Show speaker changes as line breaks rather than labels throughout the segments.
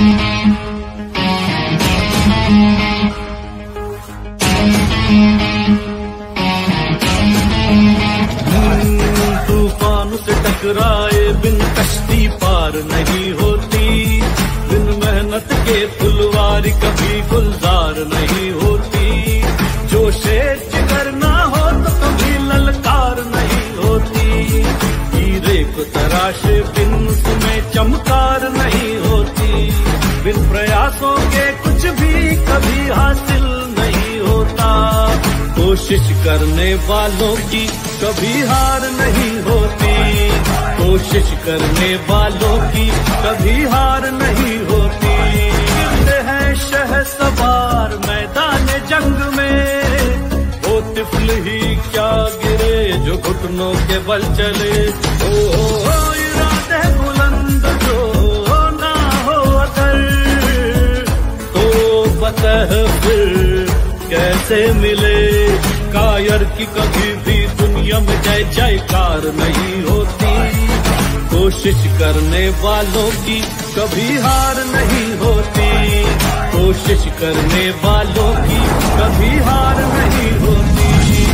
तूफान से टकराए बिन कश्ती पार नहीं होती, बिन मेहनत के फुलवारी कभी गुलजार नहीं होती। जो शेर जिगर ना हो तो कभी ललकार नहीं होती, हीरे को तराशे बिन उसमें चमकार नहीं होती। बिन प्रयासों के कुछ भी कभी हासिल नहीं होता, कोशिश करने वालों की कभी हार नहीं होती, कोशिश करने वालों की कभी हार नहीं होती। गिरते हैं शहसवार मैदान जंग में, वो तिफल ही क्या गिरे जो घुटनों के बल चले। ओ इरादे बुलंद जो ना हो अगर, तो फतह फिर कैसे मिले। कायर की कभी भी दुनिया में जय जयकार नहीं होती, कोशिश करने वालों की कभी हार नहीं होती, कोशिश करने वालों की कभी हार नहीं होती।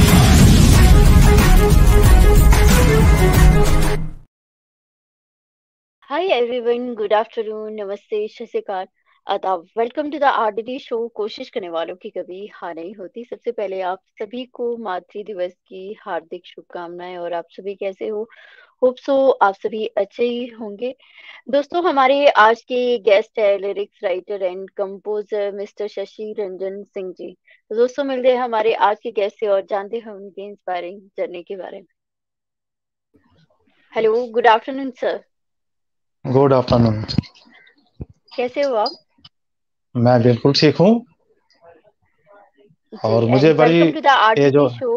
Hi everyone, good afternoon, नमस्ते, सत श्री अकाल, आदाब। Welcome to the RDD show. कोशिश करने वालों की कभी हार नहीं होती। सबसे पहले आप सभी को मातृ दिवस की हार्दिक शुभकामनाएं। और आप सभी कैसे हो? होप सो आप सभी अच्छे ही होंगे। दोस्तों, हमारे आज के गेस्ट है lyrics writer and composer mister Shashi Ranjan Singh ji. तो दोस्तों, मिलते हैं हमारे आज के गेस्ट से और जानते हैं उनके इंस्पायरिंग जर्नी के बारे में। Hello, good afternoon sir.
Good afternoon.
कैसे हो आप?
मैं बिल्कुल ठीक हूँ
जी,
और मुझे
एंड
बड़ी
वेलकम टू द
ये
आरडीडी
जो
शो।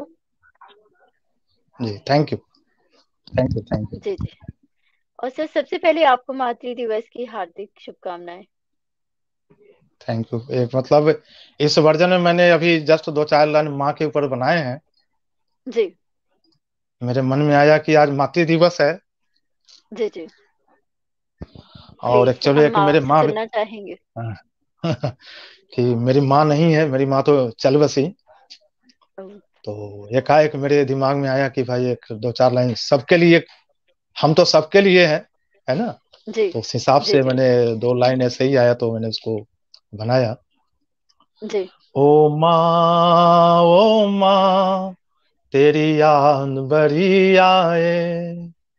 जी thank you thank you thank you.
जी जी। और सर, सबसे पहले आपको मातृ दिवस की हार्दिक शुभकामनाएं।
Thank you. एक मतलब इस वर्जन में मैंने अभी जस्ट 2-4 लाइन माँ के ऊपर बनाए हैं।
जी
मेरे मन में आया कि आज मातृ दिवस है
जी जी,
और
प्लीज
एक्चुअली
हम
कि मेरे
आपसे
माँ
सुनना चाहेंगे।
कि मेरी माँ नहीं है, मेरी माँ तो चल बसी।
ओ,
तो एकाएक मेरे दिमाग में आया कि भाई एक 2-4 लाइन सबके लिए, हम तो सबके लिए है ना।
जी
तो उस हिसाब
जी
से
जी
मैंने 2 लाइन ऐसे ही आया तो मैंने उसको बनाया।
जी
ओ माँ तेरी याद बड़ी आए,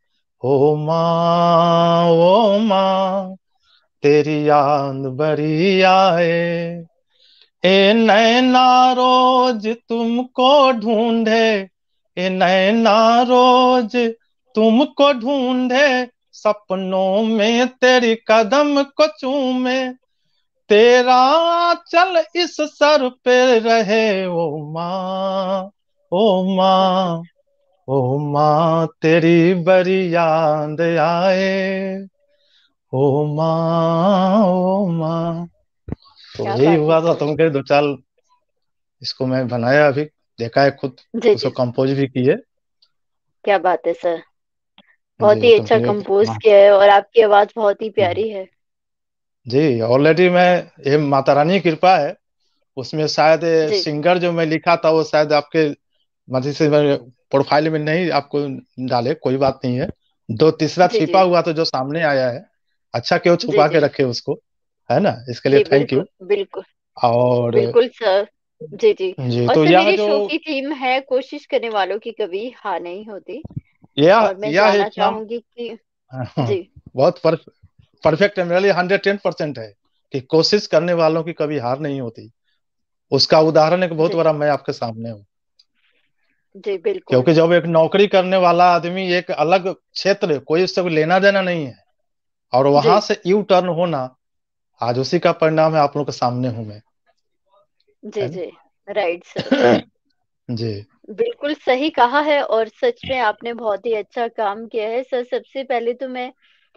ओ माँ तेरी याद बड़ी आए। ए नैना रोज तुमको ढूंढे, ए नैना रोज तुमको ढूंढे, सपनों में तेरी कदम को चूमे, तेरा चल इस सर पे रहे ओ माँ, ओ माँ, ओ माँ तेरी बड़ी याद आए, ओ माँ, ओ माँ। तो
क्या
यही
बात है
हुआ था,
सर।
तुम कहे 2-4 इसको मैं बनाया, अभी देखा है, खुद
जी
उसको
जी,
कंपोज भी किए।
क्या बात है सर। बहुत
जी
ही
तुम
अच्छा
कहे
कंपोज
हाँ।
किया है और आपकी आवाज बहुत ही प्यारी है।
जी ऑलरेडी मैं, ये माता रानी की कृपा है। उसमें शायद
जी
सिंगर जो मैं लिखा था वो शायद आपके मर्जी से मैं प्रोफाइल में नहीं आपको डाले, कोई बात नहीं है। 2 तीसरा
जी
छिपा
जी
हुआ तो जो सामने आया है, अच्छा क्यों
जी
छुपा के
जी
रखे उसको, है ना, इसके लिए
जी,
थैंक यू।
बिल्कुल बिल्कुल
और
बिल्कुल सर। जी जी।
जी
और
तो
सर,
यह
मेरे
जो
शो की थीम है कोशिश करने वालों की कभी हार नहीं होती।
यह
और मैं
यह
जानना
एक नाम
चाहूंगी कि जी
बहुत परफेक्ट है, मेरे लिए 110% है कि कोशिश करने वालों की कभी हार नहीं होती। उसका उदाहरण एक बहुत
जी
बड़ा मैं आपके सामने हूँ।
जी, बिल्कुल।
क्योंकि जब एक नौकरी करने वाला आदमी एक अलग क्षेत्र, कोई उससे लेना देना नहीं है, और
जी
वहां से यू टर्न होना, आज उसी का परिणाम है आप लोग के सामने हूं मैं,
जी
है
जी, राइट सर।
ना। जी
बिल्कुल सही कहा है और सच में आपने बहुत ही अच्छा काम किया है सर। सबसे पहले तो मैं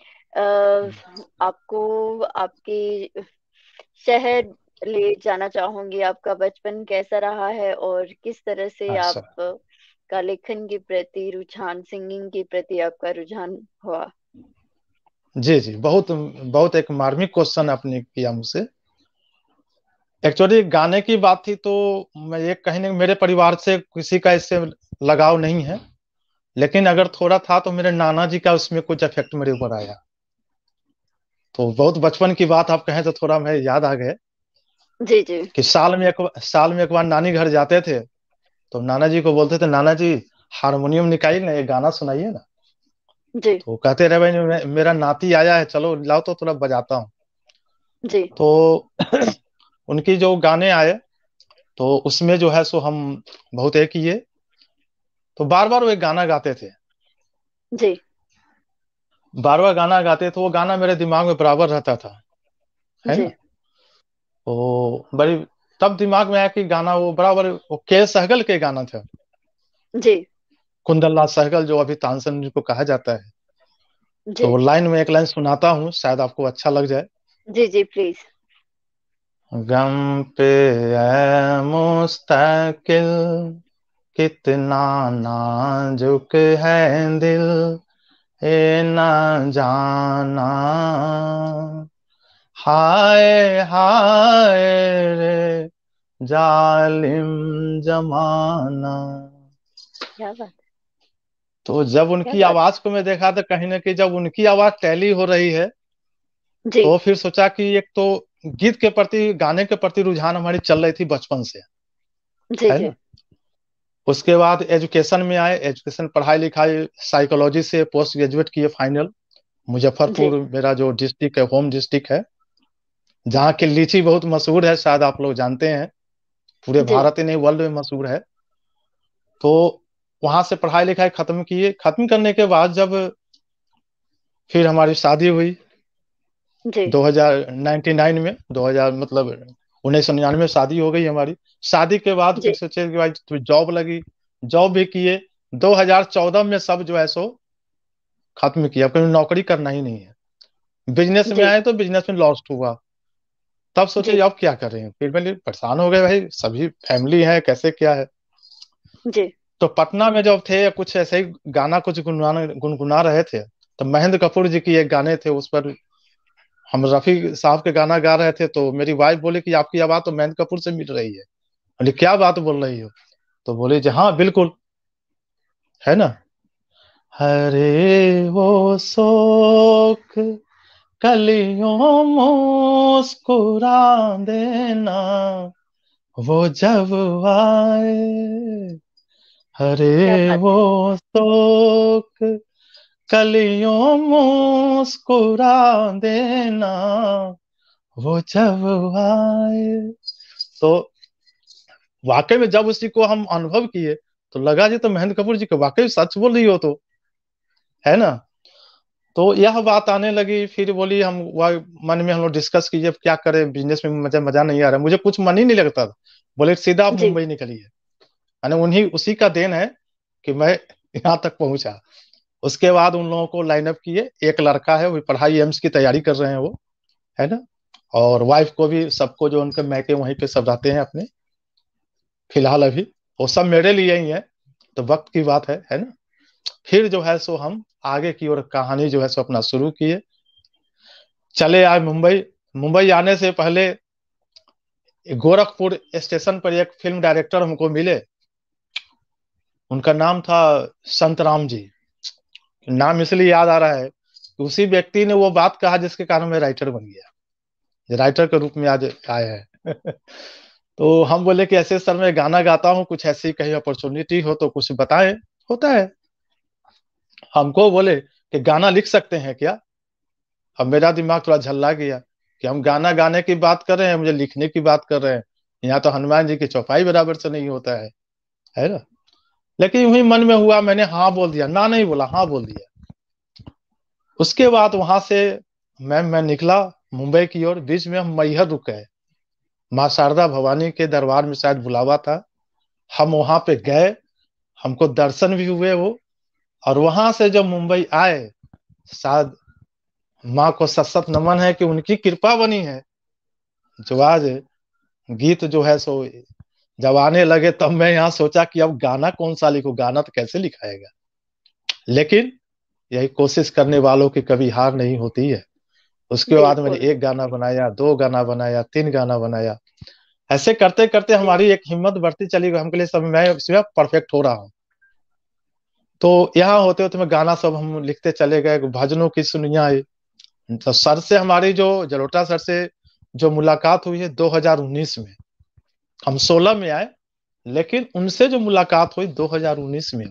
आपको आपके शहर ले जाना चाहूंगी। आपका बचपन कैसा रहा है और किस तरह से आप
अच्छा।
का लेखन के प्रति रुझान, सिंगिंग के प्रति आपका रुझान हुआ?
जी जी, बहुत बहुत एक मार्मिक क्वेश्चन आपने किया मुझसे। एक्चुअली गाने की बात थी तो मैं ये कहीं नहीं, मेरे परिवार से किसी का इससे लगाव नहीं है, लेकिन अगर थोड़ा था तो मेरे नाना जी का उसमें कुछ इफेक्ट मेरे ऊपर आया। तो बहुत बचपन की बात आप कहें तो थोड़ा मैं याद आ गए
जी जी
कि साल में एक बार नानी घर जाते थे, तो नाना जी को बोलते थे, नाना जी हारमोनियम निकालिए ना, ये गाना सुनाइए ना।
जी
तो कहते रहे, भाई मेरा नाती आया है, चलो लाओ तो थोड़ा बजाता हूँ।
जी
तो उनकी जो गाने आए, तो उसमें जो है सो हम बहुत एक किए, तो बार बार वो एक गाना गाते थे,
जी
बार बार गाना गाते, तो वो गाना मेरे दिमाग में बराबर रहता था, है
जी
ना। तो बड़ी तब दिमाग में आया कि गाना वो बराबर वो के सहगल के गाना था,
जी
कुंदन सहगल, जो अभी तानसेन जी को कहा जाता है।
जी
तो लाइन में एक लाइन सुनाता हूँ, शायद आपको अच्छा लग जाए।
जी जी प्लीज।
गम पे है मुस्तकिल, कितना नाजुक है दिल, ए ना जाना, हाय हाय रे जालिम जमाना।
क्या बात
तो जब
क्या
उनकी
बात
आवाज को मैं देखा तो कहीं ना कहीं जब उनकी आवाज टैली हो रही है,
जी
तो फिर सोचा कि एक तो गीत के प्रति, गाने के प्रति रुझान हमारी चल रही थी बचपन से,
जी
है
जी
ना। उसके बाद एजुकेशन में आए, एजुकेशन पढ़ाई लिखाई साइकोलॉजी से पोस्ट ग्रेजुएट किए फाइनल,
जी
मुजफ्फरपुर मेरा जो डिस्ट्रिक्ट है, होम डिस्ट्रिक्ट है, जहाँ की लीची बहुत मशहूर है, शायद आप लोग जानते हैं, पूरे
जी
भारत ही नहीं वर्ल्ड में मशहूर है। तो वहां से पढ़ाई लिखाई खत्म किए, खत्म करने के बाद जब फिर हमारी शादी हुई
जी
2099 में, 2000 मतलब 1999 में शादी हो गई हमारी। शादी के बाद फिर
जी
सोचे कि भाई तो जॉब लगी, जॉब भी किए। 2014 में सब जो है सो खत्म किया, क्योंकि नौकरी करना ही नहीं है। बिजनेस में
जी
आए तो बिजनेस में लॉस हुआ। तब सोचे
जी
अब क्या करें, फिर मैंने परेशान हो गए, भाई सभी फैमिली है, कैसे क्या है।
जी
तो पटना में जब थे, कुछ ऐसे ही गाना कुछ गुनगुना रहे थे, तो महेंद्र कपूर जी की एक गाने थे, उस पर हम रफी साहब के गाना गा रहे थे, तो मेरी वाइफ बोली कि आपकी आवाज तो महेंद्र कपूर से मिल रही है। बोले क्या बात बोल रही हो। तो बोले जी हाँ बिल्कुल, है ना। हरे वो शोक कलियों मुस्कुरा देना, वो जब आए,
क्या
हरे
बात
वो
है
शोक कलियों मुस्कुरा देना, वो जब आए। तो वाकई में जब उसी को हम अनुभव किए, तो लगा जी तो महेंद्र कपूर जी को वाकई सच बोल रही हो, तो है ना। तो यह बात आने लगी, फिर बोली हम वह मन में हम लोग डिस्कस कीजिए क्या करें, बिजनेस में मुझे मजा नहीं आ रहा, मुझे कुछ मन ही नहीं लगता था। बोले सीधा आप
जी
मुंबई निकलिए। यानी उन्हीं उसी का देन है कि मैं यहाँ तक पहुंचा। उसके बाद उन लोगों को लाइनअप किए, एक लड़का है वो पढ़ाई एम्स की तैयारी कर रहे हैं वो, है ना। और वाइफ को भी, सबको जो उनके मैके वहीं पे सब रहते हैं अपने, फिलहाल अभी वो सब मेरे लिए ही है। तो वक्त की बात है ना। फिर जो है सो हम आगे की ओर कहानी जो है सो अपना शुरू किए, चले आए मुंबई। मुंबई आने से पहले गोरखपुर स्टेशन पर एक फिल्म डायरेक्टर हमको मिले, उनका नाम था संतराम जी। नाम इसलिए याद आ रहा है कि उसी व्यक्ति ने वो बात कहा जिसके कारण मैं राइटर बन गया, राइटर के रूप में आज आए हैं। तो हम बोले कि ऐसे सर मैं गाना गाता हूँ, कुछ ऐसी कहीं अपॉर्चुनिटी हो तो कुछ बताएं। होता है, हमको बोले कि गाना लिख सकते हैं क्या। अब मेरा दिमाग थोड़ा झल्ला गया कि हम गाना गाने की बात कर रहे हैं, मुझे लिखने की बात कर रहे हैं। यहाँ तो हनुमान जी की चौपाई बराबर से नहीं होता है ना। लेकिन वही मन में हुआ, मैंने हाँ बोल दिया, ना नहीं बोला, हाँ बोल दिया। उसके बाद वहां से मैं निकला मुंबई की ओर। बीच में हम मैहर रुक गए, माँ शारदा भवानी के दरबार में शायद बुलावा था, हम वहां पे गए, हमको दर्शन भी हुए वो। और वहां से जब मुंबई आए, शायद माँ को सत सत नमन है कि उनकी कृपा बनी है, जो आज गीत जो है सो जब आने लगे, तब मैं यहाँ सोचा कि अब गाना कौन सा लिखूं, गाना तो कैसे लिखाएगा। लेकिन यही कोशिश करने वालों की कभी हार नहीं होती है। उसके बाद मैंने
बिल्कुल।
1 गाना बनाया, 2 गाना बनाया, 3 गाना बनाया। ऐसे करते करते
जी।
हमारी एक हिम्मत बढ़ती चली गई, हमके लिए सब मैं इसमें परफेक्ट हो रहा हूँ। तो यहाँ होते होते मैं गाना सब हम लिखते चले गए, भजनों की सुनिया आई। तो सर से हमारी जो जलोटा सर से जो मुलाकात हुई है 2019 में। हम 16 में आए, लेकिन उनसे जो मुलाकात हुई 2019 में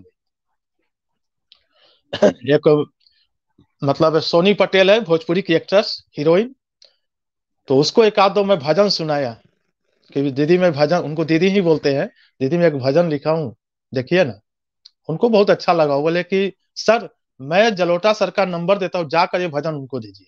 हुई। एक मतलब सोनी पटेल है, भोजपुरी की एक्ट्रेस, हीरोइन। तो उसको एक आध दो मैं भजन सुनाया कि दीदी मैं भजन, उनको दीदी ही बोलते हैं, दीदी मैं एक भजन लिखा हूँ, देखिए ना। उनको बहुत अच्छा लगा, वो बोले कि सर मैं जलोटा सर का नंबर देता हूँ, जाकर ये भजन उनको दीजिए।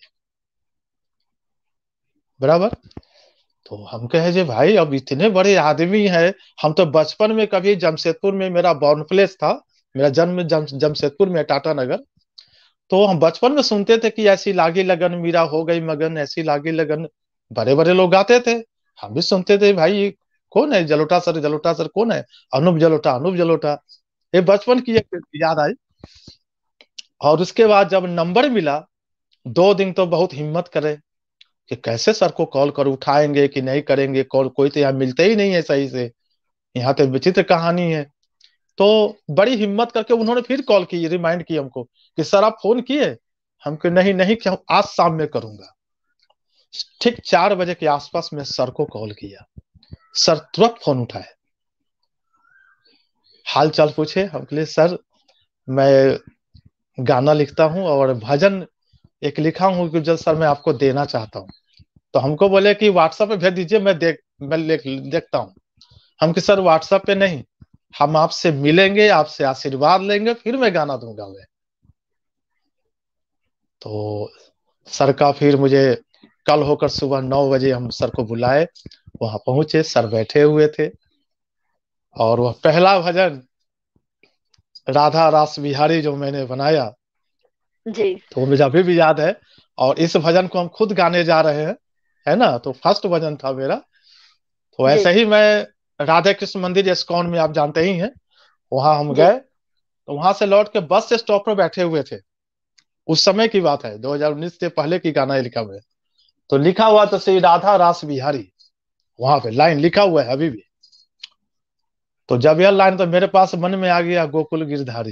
बराबर। तो हम कहे जे भाई अब इतने बड़े आदमी हैं। हम तो बचपन में कभी जमशेदपुर में मेरा बॉर्न प्लेस था, मेरा जन्म जमशेदपुर में, टाटा नगर। तो हम बचपन में सुनते थे कि ऐसी लागी लगन मीरा हो गई मगन, ऐसी लागी लगन, बड़े बड़े लोग गाते थे। हम भी सुनते थे भाई ये कौन है, जलोटा सर कौन है, अनूप जलोटा, अनूप जलोटा। ये बचपन की एक याद आई। और उसके बाद जब नंबर मिला, 2 दिन तो बहुत हिम्मत करे कि कैसे सर को कॉल कर, उठाएंगे कि नहीं करेंगे कॉल, कोई तो यहाँ मिलते ही नहीं है सही से, यहाँ तो विचित्र कहानी है। तो बड़ी हिम्मत करके उन्होंने फिर कॉल की, रिमाइंड की हमको कि सर आप फोन किए। हम कहे नहीं नहीं, कि हम आज शाम में करूंगा। ठीक 4 बजे के आसपास में सर को कॉल किया, सर तुरंत फोन उठाए, हाल चाल पूछे। हम कहे सर मैं गाना लिखता हूँ और भजन एक लिखा हूँ कि जब सर मैं आपको देना चाहता हूँ। तो हमको बोले कि व्हाट्सएप पे भेज दीजिए, मैं देखता हूँ। हम कि सर व्हाट्सएप पे नहीं, हम आपसे मिलेंगे, आपसे आशीर्वाद लेंगे, फिर मैं गाना दूंगा मैं। तो सर का फिर मुझे कल होकर सुबह 9 बजे हम सर को बुलाए, वहां पहुंचे, सर बैठे हुए थे। और वह पहला भजन राधा रास बिहारी जो मैंने बनाया,
जी।
तो वो मुझे अभी भी याद है। और इस भजन को हम खुद गाने जा रहे हैं, है ना। तो फर्स्ट भजन था मेरा। तो
जी।
ऐसे ही मैं राधे कृष्ण मंदिर इस्कॉन में, आप जानते ही हैं, वहां हम
जी।
गए। तो वहां से लौट के बस स्टॉप पर बैठे हुए थे। उस समय की बात है, 2019 से पहले की गाना ये लिखा हुआ है। तो लिखा हुआ तो श्री राधा रास बिहारी, वहां पे लाइन लिखा हुआ है अभी भी। तो जब यह लाइन तो मेरे पास मन में आ गया, गोकुल गिरधारी।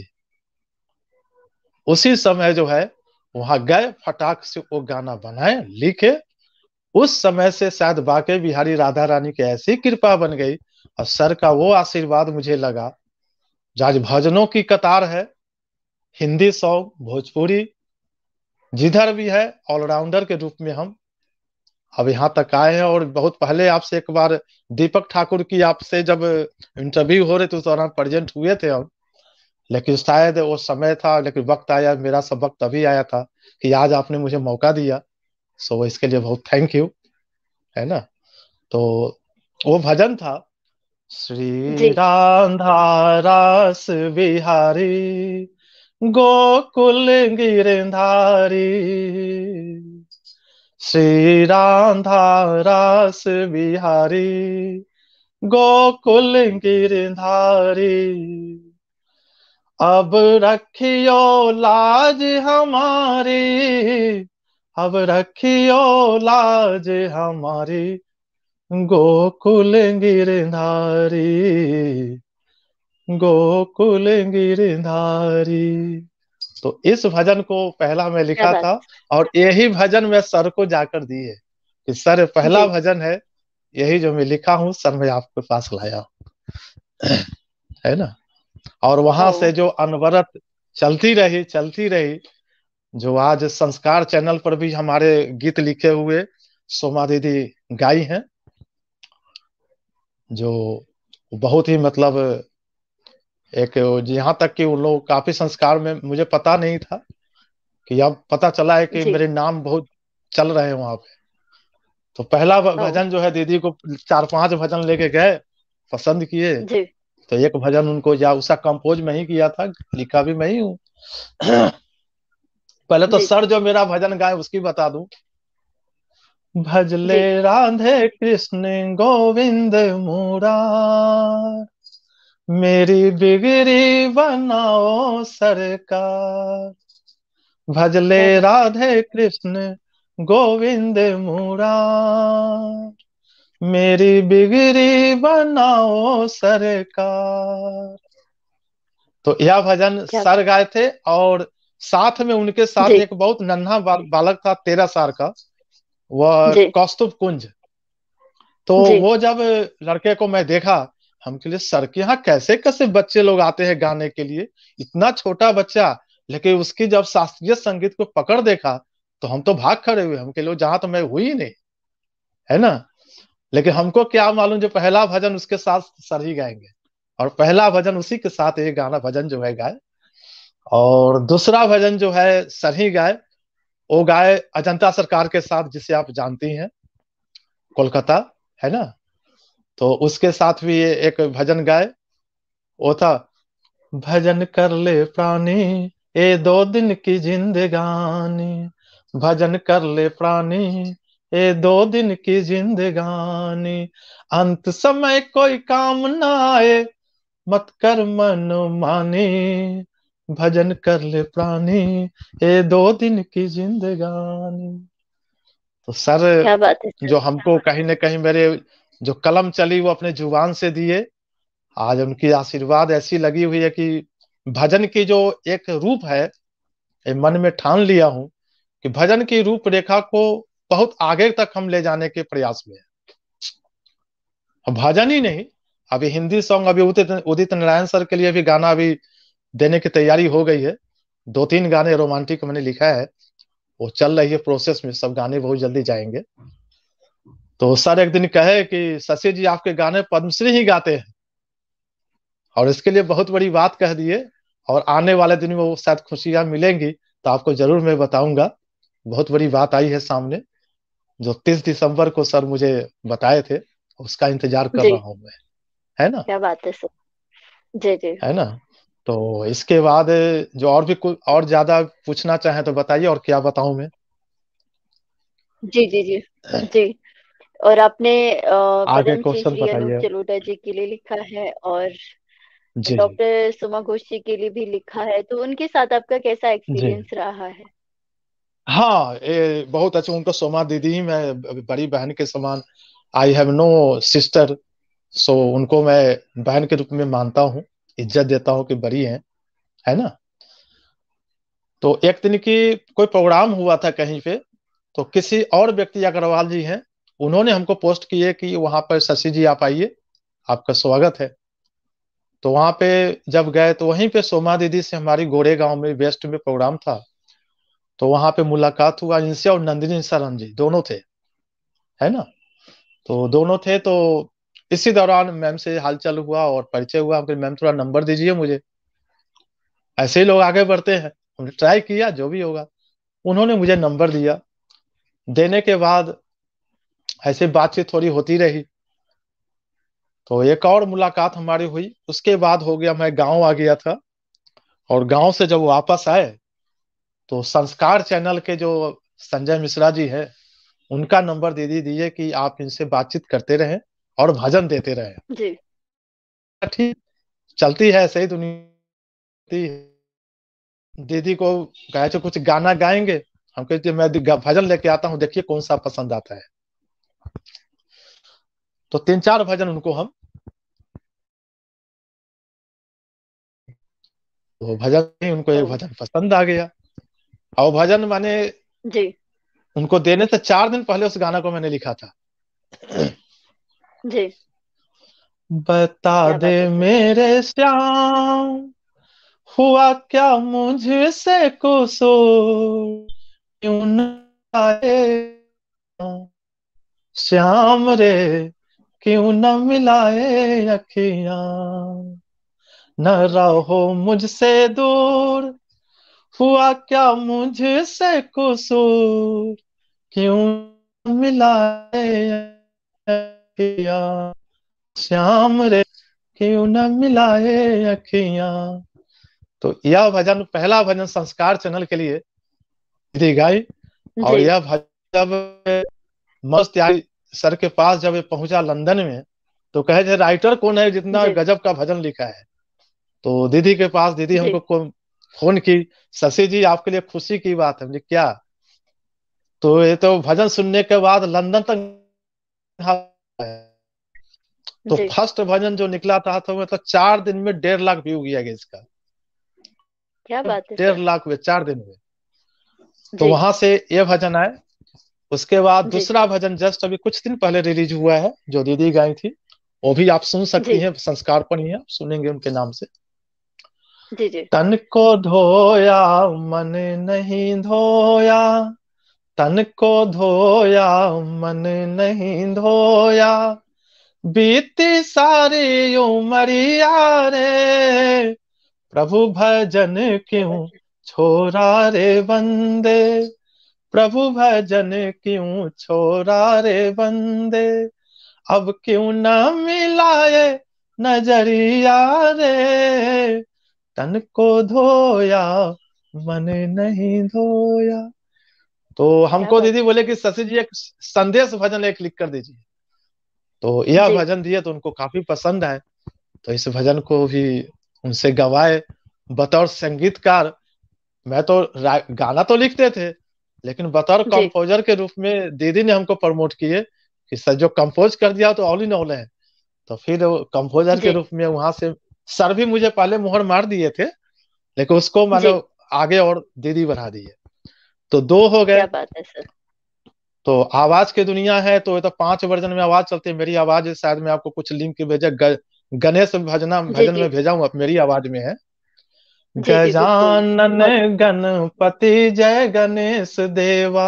उसी समय जो है वहां गए, फटाक से वो गाना बनाए, लिखे। उस समय से शायद बाके बिहारी राधा रानी की ऐसी कृपा बन गई, और सर का वो आशीर्वाद मुझे लगा। आज भजनों की कतार है, हिंदी सॉन्ग, भोजपुरी, जिधर भी है ऑलराउंडर के रूप में हम अब यहाँ तक आए हैं। और बहुत पहले आपसे एक बार दीपक ठाकुर की आपसे जब इंटरव्यू हो रहे थे, उस दौरान प्रेजेंट हुए थे हम। लेकिन शायद वो समय था, लेकिन वक्त आया, मेरा सब वक्त अभी आया था कि आज आपने मुझे मौका दिया। सो इसके लिए बहुत थैंक यू, है ना। तो वो भजन था, श्री
जी।
राधा रास बिहारी, गोकुल गिरधारी, श्री राधा रास बिहारी, गोकुल गिरधारी। अब रखियो लाज हमारी, अब रखियो लाज हमारी, गोकुल गिरधारी, गोकुल गिरधारी। तो इस भजन को पहला मैं
क्या
लिखा
बात।
था। और यही भजन मैं सर को जाकर दिए कि सर पहला
जी।
भजन है यही जो मैं लिखा हूँ, सर मैं आपके पास लाया हूँ, है ना। और
ओ।
वहां से जो अनवरत चलती रही, जो आज संस्कार चैनल पर भी हमारे गीत लिखे हुए सोमा दीदी गाई हैं, जो बहुत ही मतलब एक, यहाँ तक कि उन लोग काफी संस्कार में, मुझे पता नहीं था कि अब पता चला है कि
जी।
मेरे नाम बहुत चल रहे हैं वहां पे। तो पहला
ओ।
भजन जो है दीदी को 4-5 भजन लेके गए, पसंद किए।
जी।
तो एक भजन उनको या उसका कंपोज मैं ही किया था, लिखा भी मैं ही हूँ। पहले तो
जी।
सर जो मेरा भजन गाए उसकी बता दूं। भजले
जी।
राधे कृष्ण गोविंद मुरार, मेरी बिगड़ी बनाओ सरकार, भजले
क्या बात।
राधे कृष्ण गोविंद मुरार, मेरी बिगड़ी बनाओ सरकार। तो यह भजन
क्या।
सर गाए थे, और साथ में उनके साथ
जी
एक बहुत नन्हा बालक था, 13 साल का, वह
जी
कौस्तुभ कुंज। तो
जी।
वो जब लड़के को मैं देखा, हम के लिए सर के यहाँ कैसे कैसे बच्चे लोग आते हैं गाने के लिए, इतना छोटा बच्चा। लेकिन उसकी जब शास्त्रीय संगीत को पकड़ देखा, तो हम तो भाग खड़े हुए, हम के लिए जहां तो मैं हुई ही नहीं, है ना। लेकिन हमको क्या मालूम, जो पहला भजन उसके साथ सर ही गाएंगे, और पहला भजन उसी के साथ ये गाना भजन जो है गाए, और दूसरा भजन जो है सर ही गाए, वो गाए अजंता सरकार के साथ, जिसे आप जानती हैं, कोलकाता, है ना। तो उसके साथ भी ये एक भजन गाए, वो था, भजन कर ले प्राणी ये 2 दिन की जिंदगानी, भजन कर ले प्राणी ये 2 दिन की जिंदगानी, अंत समय कोई काम ना आए, मत कर मन मानी, भजन कर ले प्राणी ये 2 दिन की जिंदगानी। तो सर
क्या बात है सर।
जो हमको कहीं ना कहीं मेरे जो कलम चली वो अपने जुबान से दिए, आज उनकी आशीर्वाद ऐसी लगी हुई है कि भजन की जो एक रूप है, ये मन में ठान लिया हूं कि भजन की रूपरेखा को बहुत आगे तक हम ले जाने के प्रयास में है। और भजन ही नहीं, अभी हिंदी सॉन्ग, अभी उदित उदित नारायण सर के लिए भी गाना अभी देने की तैयारी हो गई है। 2-3 गाने रोमांटिक मैंने लिखा है, वो चल रही है प्रोसेस में, सब गाने बहुत जल्दी जाएंगे। तो सर एक दिन कहे कि शशि जी आपके गाने पद्मश्री ही गाते हैं, और इसके लिए बहुत बड़ी बात कह दिए, और आने वाले दिन में वो शायद खुशियां मिलेंगी, तो आपको जरूर मैं बताऊंगा। बहुत बड़ी बात आई है सामने, जो 30 दिसंबर को सर मुझे बताए थे, उसका इंतजार कर
जी।
रहा हूं मैं, है ना,
क्या बात है सर। जी जी
है ना। तो इसके बाद जो और भी कुछ और ज्यादा पूछना चाहें तो बताइए, और क्या बताऊं मैं।
जी जी जी जी। और आपने
आगे
पदम श्री
क्वेश्चन
श्री अनूप
बताइए।
जलोटा जी के लिए लिखा है, और
जी
डॉक्टर सुमा घोष जी के लिए भी लिखा है, तो उनके साथ आपका कैसा
जी।
एक्सपीरियंस रहा है?
हाँ, ये बहुत अच्छा, उनको सोमा दीदी ही मैं बड़ी बहन के समान, I have no sister, so उनको मैं बहन के रूप में मानता हूँ, इज्जत देता हूँ कि बड़ी हैं, है ना। तो एक दिन की कोई प्रोग्राम हुआ था कहीं पे, तो किसी और व्यक्ति अग्रवाल जी हैं, उन्होंने हमको पोस्ट किए कि वहां पर शशि जी आप आइए, आपका स्वागत है। तो वहां पे जब गए, तो वहीं पे सोमा दीदी से हमारी गोरे गांव में वेस्ट में प्रोग्राम था, तो वहां पे मुलाकात हुआ इनसे, और नंदिनी शरण जी दोनों थे, है ना। तो दोनों थे, तो इसी दौरान मैम से हालचाल हुआ और परिचय हुआ, हमको मैम थोड़ा नंबर दीजिए मुझे, ऐसे ही लोग आगे बढ़ते हैं, हमने ट्राई किया जो भी होगा। उन्होंने मुझे नंबर दिया, देने के बाद ऐसे बातचीत थोड़ी होती रही, तो एक और मुलाकात हमारी हुई, उसके बाद हो गया, मैं गांव आ गया था, और गांव से जब वापस आए, तो संस्कार चैनल के जो संजय मिश्रा जी है, उनका नंबर दीदी दिए कि आप इनसे बातचीत करते रहें और भजन देते रहें।
जी
ठीक, चलती है ऐसे ही दुनिया है। दीदी को कहे तो कुछ गाना गाएंगे, हम कहते मैं भजन लेके आता हूँ, देखिए कौन सा पसंद आता है। तो 3-4 भजन उनको हम, वो भजन ही उनको
ओ
एक भजन पसंद आ गया, और भजन माने
जी
उनको देने से 4 दिन पहले उस गाना को मैंने लिखा था।
जी।
बता
क्या
दे
बात है सर।
मेरे श्याम, हुआ क्या मुझसे कसूर, क्यों न आए श्याम रे, क्यों न मिलाए अखियां, न रहो मुझसे दूर, हुआ क्या मुझसे कसूर, क्यों न मिलाए अखियां, श्याम रे, क्यों न मिलाए अखियां। तो यह भजन, पहला भजन संस्कार चैनल के लिए दी गाई। और
जी
यह भजन जब मस्त आई, सर के पास जब ये पहुंचा लंदन में, तो कहे थे राइटर कौन है जितना
जी
गजब का भजन लिखा है। तो दीदी के पास, दीदी
जी
हमको फोन की, शशि जी आपके लिए खुशी की बात है। मुझे क्या, तो ये तो भजन सुनने के बाद लंदन तक है। तो
जी।
फर्स्ट भजन जो निकला था तो मतलब 4 दिन में 1.5 लाख व्यू गया इसका।
क्या बात है
डेढ़
सर।
लाख में 4 दिन में। तो
जी।
वहां से ये भजन आए। उसके बाद
जी।
दूसरा भजन जस्ट अभी कुछ दिन पहले रिलीज हुआ है, जो दीदी गाई थी, वो भी आप सुन सकती
जी।
हैं, संस्कार पर ही है, आप सुनेंगे उनके नाम से।
जी। जी।
तन को धोया मन नहीं धोया, तन को धोया मन नहीं धोया, बीती सारी उमरिया रे, प्रभु भजन
क्या
क्यों
बात है।
छोरा रे बंदे, प्रभु भजन क्यों छोरा रे बंदे, अब क्यों न मिलाए नजरिया रे, तन को धोया मन नहीं धोया। तो
क्या
हमको
बात
दीदी
है।
बोले कि शशि जी एक संदेश भजन एक लिख कर दीजिए। तो यह
जी।
भजन दिए तो उनको काफी पसंद आए। तो इस भजन को भी उनसे गवाए बतौर संगीतकार। मैं तो गाना तो लिखते थे, लेकिन बतौर
जी।
कंपोजर के रूप में दीदी ने हमको प्रमोट किए कि सर जो कंपोज कर दिया तो ऑल इन ऑल है। तो फिर कंपोजर के
जी।
रूप में वहां से सर भी मुझे पहले मुहर मार दिए थे, लेकिन उसको
जी।
मैंने आगे और दीदी बढ़ा दी है। तो दो हो गए।
क्या बात है सर।
तो आवाज की दुनिया है तो ये तो 5 वर्जन में आवाज चलती है। मेरी आवाज शायद मैं आपको कुछ लिंक भेजा, गणेश
जी।
भजन
जी।
में भेजा हूँ, मेरी आवाज में है।
जी। जी बिल्कुल।
गजानन
बहुत।
गणपति जय गणेश देवा,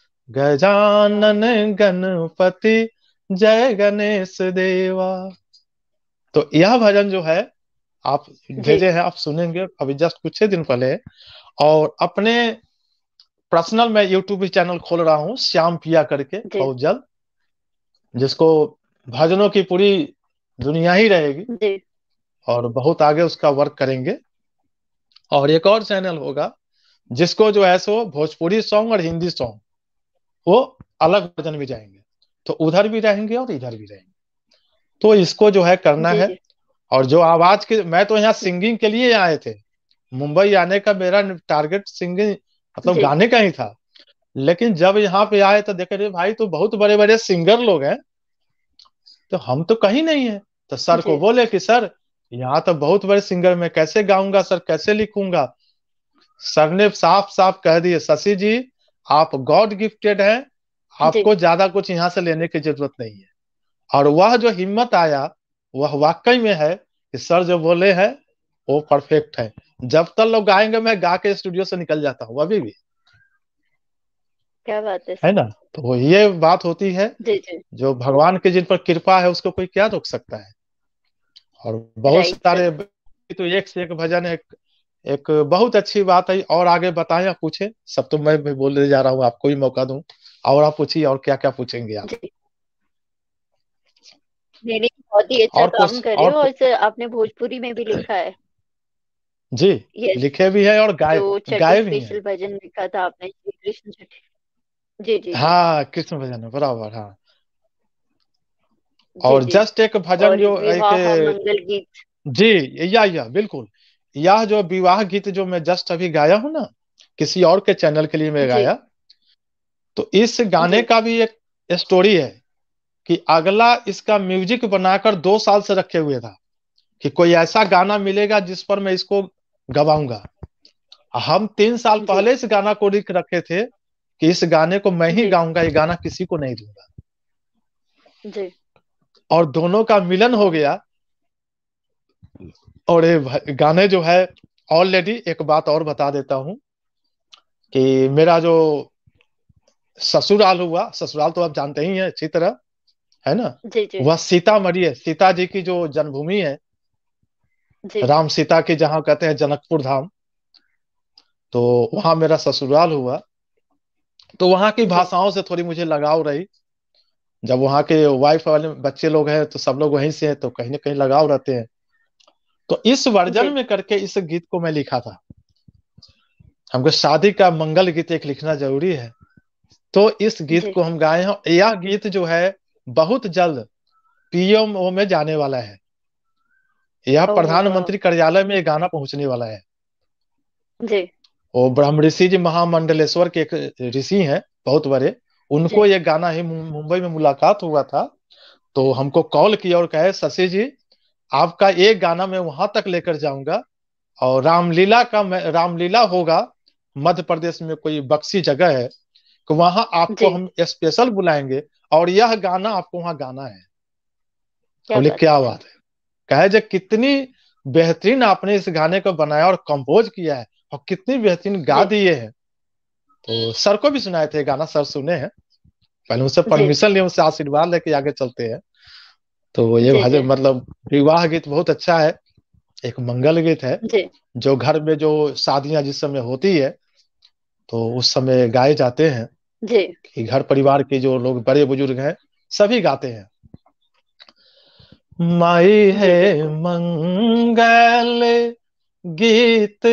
गजानन गणपति जय गणेश देवा। तो यह भजन जो है आप
जी।
भेजे हैं, आप सुनेंगे अभी जस्ट कुछ ही दिन पहले। और अपने पर्सनल मैं यूट्यूब चैनल खोल रहा हूँ श्याम पिया करके
जी।
बहुत जल्द, जिसको भजनों की पूरी दुनिया ही रहेगी,
जी।
और बहुत आगे उसका वर्क करेंगे। और एक और चैनल होगा जिसको जो है सो भोजपुरी सॉन्ग और हिंदी सॉन्ग वो अलग वर्जन में जाएंगे, तो उधर भी रहेंगे और इधर भी रहेंगे। तो इसको जो है करना
जी।
है।
जी।
और जो आवाज के, मैं तो यहाँ सिंगिंग के लिए आए थे, मुंबई आने का मेरा टारगेट सिंगिंग मतलब
जी।
गाने का ही था। लेकिन जब यहाँ पे आए तो देखे रे भाई तो बहुत बड़े बड़े सिंगर लोग हैं, तो हम तो कहीं नहीं है। तो सर को
जी।
बोले कि सर यहाँ तो बहुत बड़े सिंगर, मैं कैसे गाऊंगा सर, कैसे लिखूंगा। सर ने साफ साफ कह दिए शशि जी आप गॉड गिफ्टेड हैं,
जी।
आपको ज्यादा कुछ यहाँ से लेने की जरूरत नहीं है। और वह जो हिम्मत आया वह वाकई में है कि सर जो बोले हैं वो परफेक्ट है। जब तक लोग गाएंगे मैं गा के स्टूडियो से निकल जाता हूँ अभी भी,
क्या बात है
है
सर।
ना। तो ये बात होती है,
जी। जी।
जो भगवान की जिन पर कृपा है उसको कोई क्या रोक सकता है। और बहुत
राइट सर।
सारे, तो एक से एक भजन है। एक बहुत अच्छी बात है। और आगे बताएं, आप पूछे, सब तो मैं भी बोलने जा रहा हूँ, आपको भी मौका दूं। और आप पूछिए, और क्या क्या पूछेंगे आप।
जी। नहीं नहीं, बहुत ही अच्छा
और
काम
कुछ
कर रहे
और
हो। और सर आपने भोजपुरी में भी लिखा है।
जी,
यस।
लिखे भी है और
जो
गाए,
छठी
गाए भी हैं।
स्पेशल भजन लिखा था आपने, श्री कृष्ण छठी। जी। जी। जी।
हाँ कृष्ण भजन है, बराबर हाँ।
जी।
और
जी।
जस्ट एक भजन
और
जो एक,
विवाह मंगल गीत।
जी, या बिल्कुल, यह जो विवाह गीत जो मैं जस्ट अभी गाया हूँ ना, किसी और के चैनल के लिए मैं
जी।
गाया। तो इस गाने
जी।
का भी एक स्टोरी है कि अगला इसका म्यूजिक बनाकर 2 साल से रखे हुए था कि कोई ऐसा गाना मिलेगा जिस पर मैं इसको गवाऊंगा। हम 3 साल
जी।
पहले इस गाना को लिख रखे थे कि इस गाने को मैं ही
जी।
गाऊंगा, ये गाना किसी को नहीं दूंगा।
जी।
और दोनों का मिलन हो गया। और ये गाने जो है, ऑलरेडी एक बात और बता देता हूँ कि मेरा जो ससुराल हुआ, ससुराल तो आप जानते ही हैं अच्छी तरह, है ना।
जी। जी।
वह सीतामढ़ी है, सीता जी की जो जन्मभूमि है,
जी।
राम सीता की, जहाँ कहते हैं जनकपुर धाम। तो वहां मेरा ससुराल हुआ। तो वहां की
जी।
भाषाओं से थोड़ी मुझे लगाव रही। जब वहां के वाइफ वाले बच्चे लोग हैं तो सब लोग वहीं से हैं, तो कहीं ना कहीं लगाव रहते हैं। तो इस वर्जन
जी।
में करके इस गीत को मैं लिखा था। हमको शादी का मंगल गीत एक लिखना जरूरी है। तो इस गीत
जी।
को हम गाए हैं। यह गीत जो है बहुत जल्द पीएमओ में जाने वाला है। यह
ओह वाह।
प्रधानमंत्री कार्यालय में ये गाना पहुंचने वाला है।
जी
वो ब्रह्म ऋषि जी महामंडलेश्वर के एक ऋषि हैं, बहुत बड़े।
जी
उनको ये गाना ही मुंबई में मुलाकात हुआ था, तो हमको कॉल किया और कहे शशि जी आपका एक गाना मैं वहां तक लेकर जाऊंगा, और रामलीला होगा मध्य प्रदेश में, कोई बक्सी जगह है, तो वहां आपको
जी।
हम स्पेशल बुलाएंगे और यह गाना आपको वहां गाना है।
क्या
बोले
बात है
क्या
सर।
बात है। कहे जो कितनी बेहतरीन आपने इस गाने को बनाया और कंपोज किया है, और कितनी बेहतरीन गा
जी
दिए हैं। तो सर को भी सुनाए थे गाना, सर सुने हैं, पहले उनसे
जी
परमिशन लिए, उनसे आशीर्वाद लेके आगे चलते हैं। तो ये
जी जी
भजन मतलब विवाह गीत बहुत अच्छा है, एक मंगल गीत है,
जी
जो घर में जो शादियां जिस समय होती है तो उस समय गाए जाते हैं,
जी।
कि घर परिवार के जो लोग बड़े बुजुर्ग हैं सभी गाते हैं। माई है
जी बिल्कुल।
मंगल गीत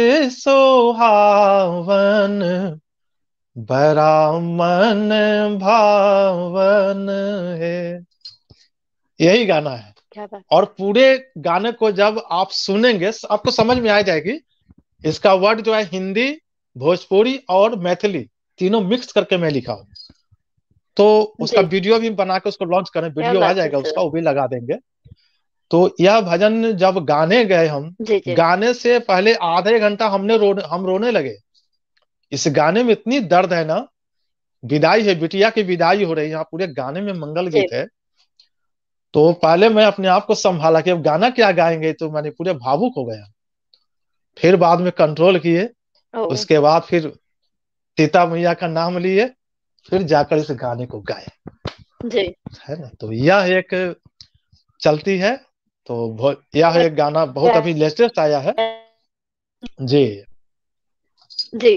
सुहावन, बड़ा मन भावन है, यही गाना है।
क्या बात।
और पूरे गाने को जब आप सुनेंगे आपको समझ में आ जाएगी। इसका वर्ड जो है हिंदी, भोजपुरी और मैथिली तीनों मिक्स करके मैं लिखा हूँ। तो उसका
जी।
वीडियो भी बना के उसको लॉन्च करें,
क्या
वीडियो आ
बात है
जाएगा उसका,
सर।
वो भी लगा देंगे। तो यह भजन जब गाने गए हम,
जी जी
गाने से पहले आधे घंटा हम रोने लगे। इस गाने में इतनी दर्द है ना, विदाई है, बिटिया की विदाई हो रही है, यहाँ पूरे गाने में मंगल
जी।
गीत है। तो पहले मैं अपने आप को संभाला कि अब गाना क्या गाएंगे, तो मैंने पूरे भावुक हो गया। फिर बाद में कंट्रोल किए,
ओ।
उसके बाद फिर सीता मैया का नाम लिए, फिर जाकर इस गाने को गाए,
जी।
है ना। तो यह एक चलती है। तो यह एक गाना बहुत अभी लेटेस्ट आया है जी।
जी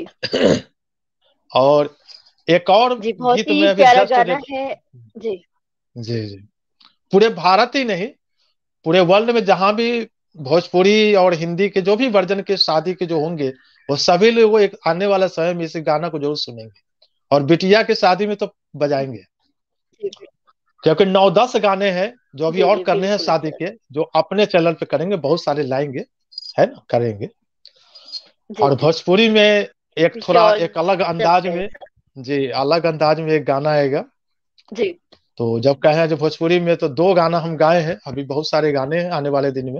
और एक और
जी। बहुत
गीत में
ही
अभी
प्यारा
जस्ट
गाना है। जी
जी जी, पूरे भारत ही नहीं, पूरे वर्ल्ड में जहां भी भोजपुरी और हिंदी के जो भी वर्जन के शादी के जो होंगे, वो सभी लोग वो एक आने वाला समय में इस गाना को जरूर सुनेंगे, और बिटिया की शादी में तो बजाएंगे।
जी
क्योंकि 9-10 गाने हैं जो अभी
जी
और
जी
करने हैं
बिल्कुल
शादी
सर।
के, जो अपने चैनल पे करेंगे, बहुत सारे लाएंगे, है ना, करेंगे।
जी
और
जी।
भोजपुरी में एक थोड़ा
श्योर।
एक अलग अंदाज
जल्द है
में,
सर।
जी अलग अंदाज में एक गाना आएगा।
जी
तो जब कहे हैं जो भोजपुरी में, तो 2 गाना हम गाए हैं, अभी बहुत सारे गाने हैं आने वाले दिन में।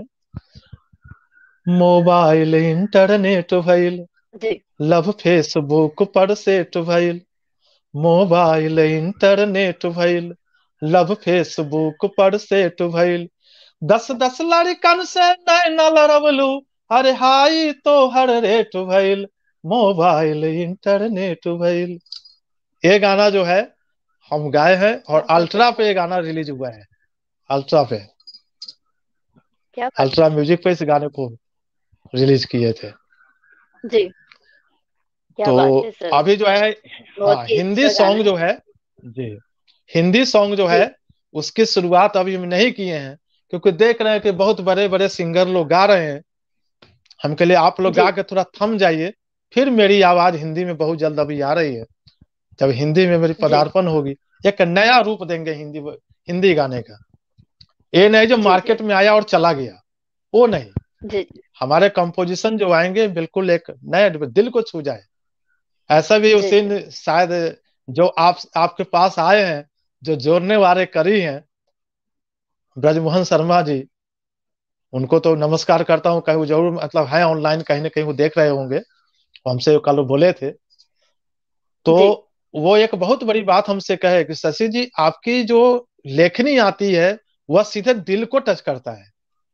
मोबाइल इंटरनेट भइल,
जी
लव फेसबुक पर सेट भइल, मोबाइल इंटरनेट भइल, लव फेसबुक पर सेट भइल, 10-10 लड़कन से नैना लड़वलू, अरे हाई तो हर रेट भइल, मोबाइल इंटरनेट भइल। ये गाना जो है हम गाए हैं,
क्या
और
बात है
अल्ट्रा
सर।
पे ये गाना रिलीज हुआ है। अल्ट्रा पे,
क्या बात है
अल्ट्रा
सर।
म्यूजिक पे इस गाने को रिलीज किए थे।
जी। क्या बात
तो
है सर।
अभी जो है,
बहुत
हाँ
ही
हिंदी
अच्छा गाना
सॉन्ग जो
है।
है जी, हिंदी सॉन्ग जो है
जी
उसकी शुरुआत अभी हम नहीं किए हैं, क्योंकि देख रहे हैं कि बहुत बड़े बड़े सिंगर लोग गा रहे हैं। हम के लिए आप लोग गा
जी
के थोड़ा थम जाइए, फिर मेरी आवाज हिंदी में बहुत जल्द अभी आ रही है। जब हिंदी में मेरी
जी
पदार्पण होगी, एक नया रूप देंगे हिंदी हिंदी गाने का। ये नहीं जो
जी जी
मार्केट में आया और चला गया, वो नहीं।
जी जी
हमारे कंपोजिशन जो आएंगे बिल्कुल एक नए दिल को छू जाए। ऐसा भी उस
जी जी
दिन शायद जो आपके पास आए हैं, जो जोड़ने वाले करी हैं, ब्रजमोहन शर्मा जी, उनको तो नमस्कार करता हूँ, कहीं वो जरूर मतलब है ऑनलाइन, कहीं ना कहीं वो देख रहे होंगे, वो हमसे कल बोले थे। तो
जी
वो एक बहुत बड़ी बात हमसे कहे कि शशि जी आपकी जो लेखनी आती है, वह सीधे दिल को टच करता है।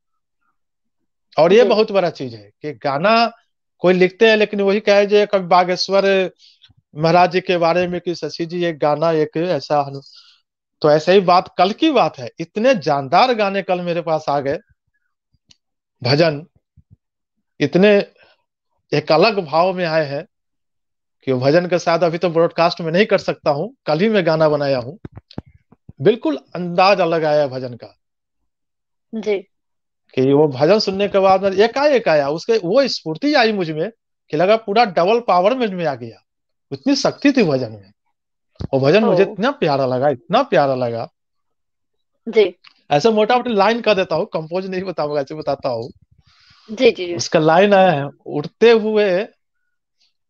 और ये
जी
बहुत बड़ा चीज है कि गाना कोई लिखते हैं, लेकिन वही कहे जो कभी बागेश्वर महाराज जी के बारे में कि शशि जी एक गाना एक ऐसा, तो ऐसे ही बात कल की बात है, इतने जानदार गाने कल मेरे पास आ गए, भजन इतने एक अलग भाव में आए हैं कि वो भजन के साथ अभी तो ब्रॉडकास्ट में नहीं कर सकता हूँ, कल ही मैं गाना बनाया हूँ। बिल्कुल अंदाज अलग आया भजन का,
जी
कि वो भजन सुनने के बाद में एकाएक आया, उसके वो स्फूर्ति आई मुझ में कि लगा पूरा डबल पावर में आ गया, इतनी शक्ति थी भजन में। वो भजन
ओ।
मुझे इतना प्यारा लगा, इतना प्यारा लगा।
जी
ऐसे मोटा मोटी लाइन कर देता हूँ, कंपोज नहीं बताऊंगा, ऐसे बताता हूँ।
जी जी जी
उसका लाइन आया है, उड़ते हुए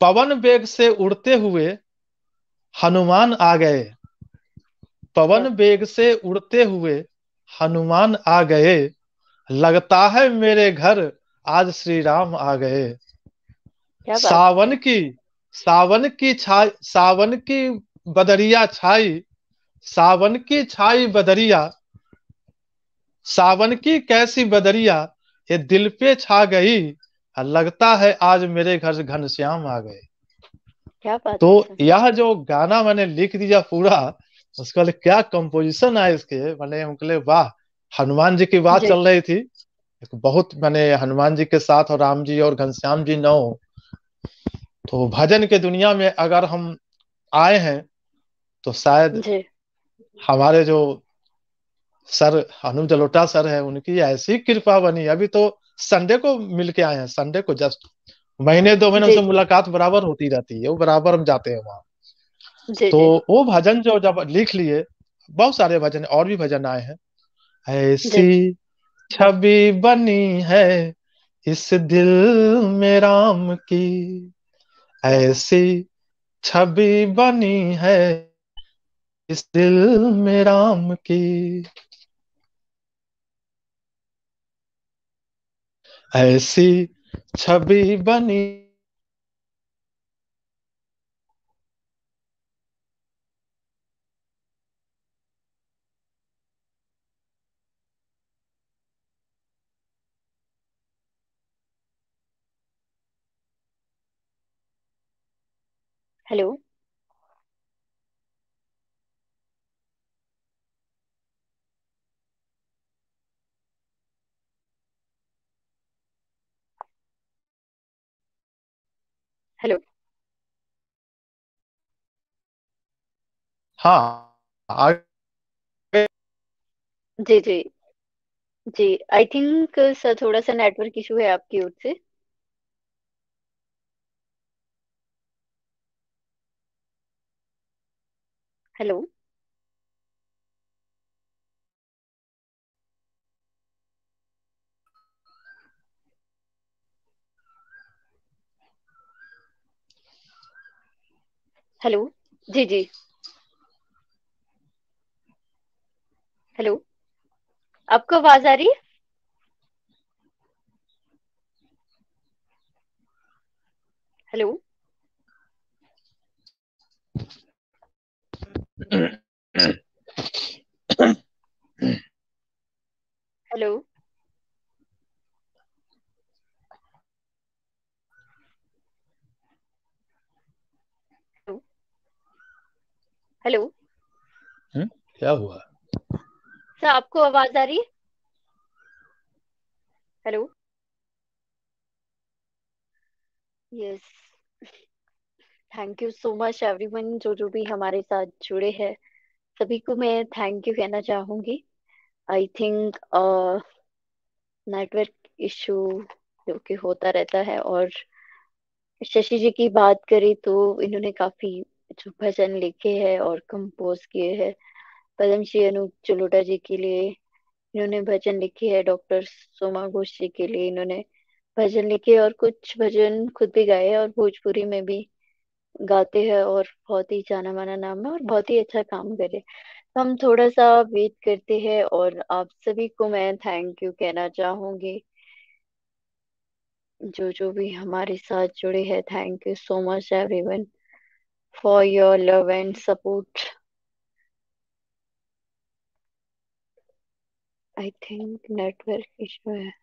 पवन वेग से उड़ते हुए हनुमान आ गए, पवन वेग से उड़ते हुए हनुमान आ गए, लगता है मेरे घर आज श्री राम आ गए।
क्या बात
सावन
है।
की सावन की छाई, सावन की बदरिया छाई, सावन की छाई बदरिया, सावन की कैसी बदरिया ये दिल पे छा गई, लगता है आज मेरे घर घनश्याम आ गए।
क्या बात
तो
है सर।
यह जो गाना मैंने लिख दिया पूरा, उसके लिए क्या कंपोजिशन है इसके, मैंने उनके वाह। हनुमान जी की बात
जी
चल रही थी, एक बहुत मैंने हनुमान जी के साथ और राम जी और घनश्याम जी न हो, तो भजन के दुनिया में अगर हम आए हैं तो शायद
जी
हमारे जो सर अनूप जलोटा सर है, उनकी ऐसी कृपा बनी। अभी तो संडे को मिल के आए हैं, संडे को जस्ट, महीने 2 महीने
जी
उनसे मुलाकात बराबर होती रहती है, वो बराबर हम जाते हैं वहाँ।
जी
तो
जी
वो भजन जो जब लिख लिए, बहुत सारे भजन और भी भजन आए हैं।
जी।
ऐसी छवि बनी है इस दिल में राम की,
क्या बात।
ऐसी छवि बनी है इस दिल में राम की, ऐसी छवि बनी।
हेलो। हेलो।
हाँ आगे।
जी जी जी। आई थिंक सर थोड़ा सा नेटवर्क इशू है आपकी ओर से। हेलो। हेलो। जी जी। हेलो। आपको आवाज आ रही है। हेलो। हेलो। हेलो।
क्या हुआ?
सर आपको आवाज आ रही है। Hello. Yes. Thank you so much everyone जो जो भी हमारे साथ जुड़े हैं, सभी को मैं थैंक यू कहना चाहूंगी। आई थिंक नेटवर्क इशू जो कि होता रहता है। और शशि जी की बात करें तो इन्होंने काफी जो भजन लिखे हैं और कंपोज किए हैं, पद्म श्री अनूप जलोटा जी के लिए इन्होंने भजन लिखे हैं, डॉक्टर सोमा घोष जी के लिए इन्होंने भजन लिखे, और कुछ भजन खुद भी गाए हैं और भोजपुरी में भी गाते हैं, और बहुत ही जाना माना नाम है और बहुत ही अच्छा काम करे। तो हम थोड़ा सा वेट करते हैं, और आप सभी को मैं थैंक यू कहना चाहूंगी जो जो भी हमारे साथ जुड़े हैं। Thank you so much everyone for your love and support. I think network issue है।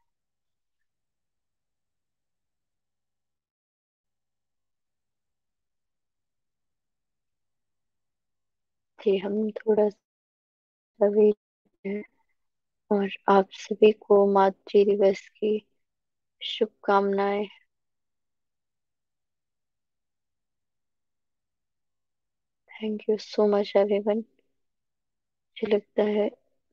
जी हम थोड़ा सा वेट है। और आप सभी को मातृ दिवस की शुभकामनाएं। Thank you so much everyone. मुझे लगता है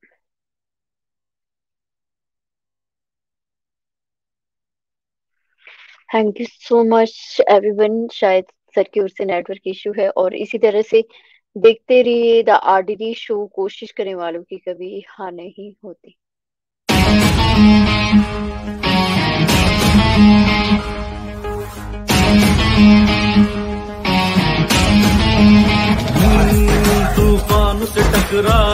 thank you so much everyone. शायद सर की ओर से नेटवर्क इशू है, और इसी तरह से देखते रहिए द आरडीडी शो, कोशिश करने वालों की कभी हार नहीं होती।
टकराए